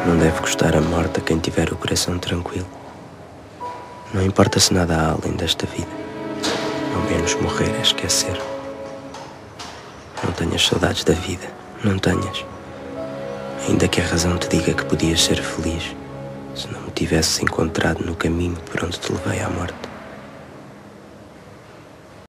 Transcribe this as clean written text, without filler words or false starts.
Não deve custar a morte a quem tiver o coração tranquilo. Não importa se nada há além desta vida. Ao menos morrer é esquecer. Não tenhas saudades da vida, não tenhas. Ainda que a razão te diga que podias ser feliz, se não me tivesses encontrado no caminho por onde te levei à morte.